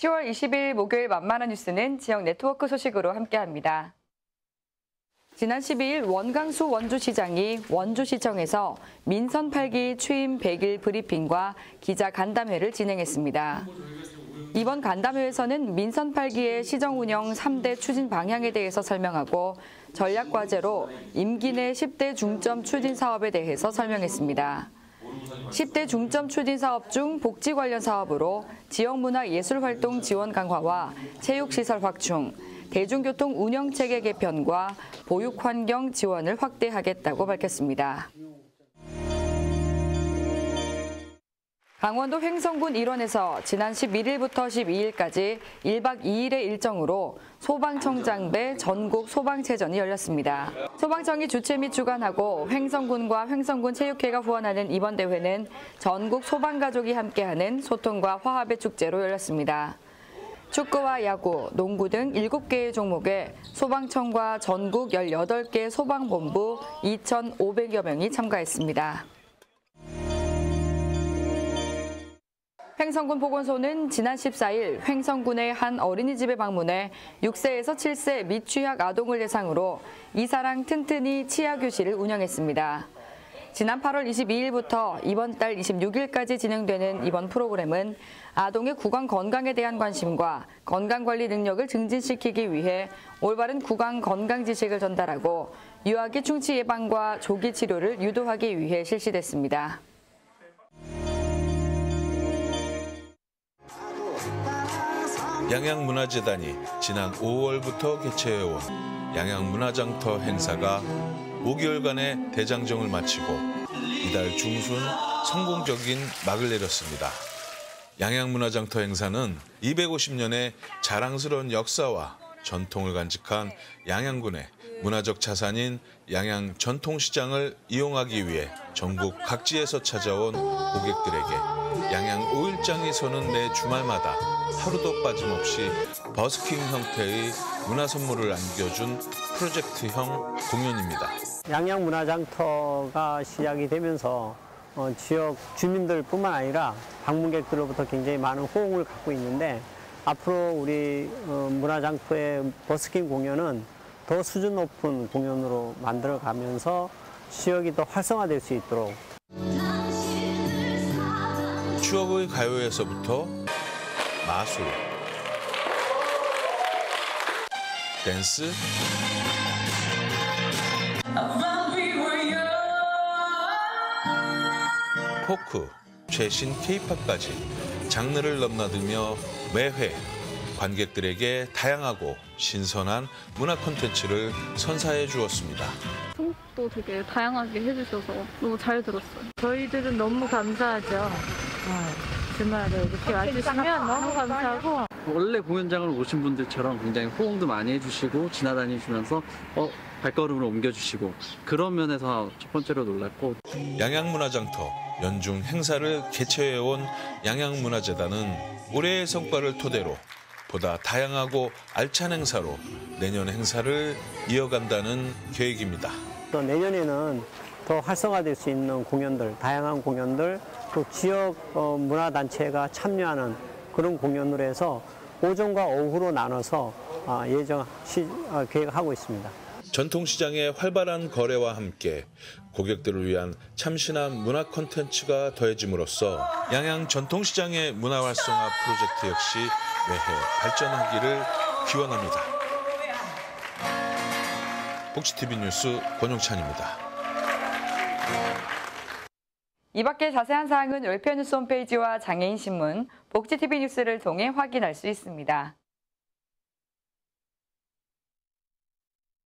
10월 20일 목요일 만만한 뉴스는 지역 네트워크 소식으로 함께합니다. 지난 12일 원강수 원주시장이 원주시청에서 민선 8기 취임 100일 브리핑과 기자 간담회를 진행했습니다. 이번 간담회에서는 민선 8기의 시정 운영 3대 추진 방향에 대해서 설명하고 전략과제로 임기 내 10대 중점 추진 사업에 대해서 설명했습니다. 10대 중점 추진 사업 중 복지 관련 사업으로 지역문화예술활동 지원 강화와 체육시설 확충, 대중교통 운영체계 개편과 보육환경 지원을 확대하겠다고 밝혔습니다. 강원도 횡성군 일원에서 지난 11일부터 12일까지 1박 2일의 일정으로 소방청장배 전국 소방체전이 열렸습니다. 소방청이 주최 및 주관하고 횡성군과 횡성군 체육회가 후원하는 이번 대회는 전국 소방가족이 함께하는 소통과 화합의 축제로 열렸습니다. 축구와 야구, 농구 등 7개의 종목에 소방청과 전국 18개 소방본부 2,500여 명이 참가했습니다. 횡성군 보건소는 지난 14일 횡성군의 한 어린이집에 방문해 6세에서 7세 미취학 아동을 대상으로 이사랑 튼튼이 치아교실을 운영했습니다. 지난 8월 22일부터 이번 달 26일까지 진행되는 이번 프로그램은 아동의 구강 건강에 대한 관심과 건강관리 능력을 증진시키기 위해 올바른 구강 건강 지식을 전달하고 유아기 충치 예방과 조기 치료를 유도하기 위해 실시됐습니다. 양양문화재단이 지난 5월부터 개최해온 양양문화장터 행사가 5개월간의 대장정을 마치고 이달 중순 성공적인 막을 내렸습니다. 양양문화장터 행사는 250년의 자랑스러운 역사와 전통을 간직한 양양군의 문화적 자산인 양양 전통시장을 이용하기 위해 전국 각지에서 찾아온 고객들에게 양양 5일장이 서는 매 주말마다 하루도 빠짐없이 버스킹 형태의 문화선물을 안겨준 프로젝트형 공연입니다. 양양문화장터가 시작이 되면서 지역 주민들뿐만 아니라 방문객들로부터 굉장히 많은 호응을 갖고 있는데 앞으로 우리 문화장터의 버스킹 공연은 더 수준 높은 공연으로 만들어가면서 지역이 더 활성화될 수 있도록 추억의 가요에서부터 마술, 댄스, 포크, 최신 K-팝까지 장르를 넘나들며 매회 관객들에게 다양하고 신선한 문화 콘텐츠를 선사해 주었습니다. 선곡도 되게 다양하게 해주셔서 너무 잘 들었어요. 저희들은 너무 감사하죠. 주말에 이렇게 와주시면 너무 감사하고. 원래 공연장을 오신 분들처럼 굉장히 호응도 많이 해주시고 지나다니시면서 발걸음을 옮겨주시고 그런 면에서 첫 번째로 놀랐고 양양문화장터 연중 행사를 개최해온 양양문화재단은 올해의 성과를 토대로 보다 다양하고 알찬 행사로 내년 행사를 이어간다는 계획입니다. 또 내년에는 더 활성화될 수 있는 공연들, 다양한 공연들, 또 지역 문화단체가 참여하는 그런 공연으로 해서 오전과 오후로 나눠서 계획하고 있습니다. 전통시장의 활발한 거래와 함께 고객들을 위한 참신한 문화 콘텐츠가 더해짐으로써 양양 전통시장의 문화 활성화 프로젝트 역시 매해 발전하기를 기원합니다. 복지TV 뉴스 권용찬입니다. 이 밖의 자세한 사항은 월표 뉴스 홈페이지와 장애인 신문, 복지TV 뉴스를 통해 확인할 수 있습니다.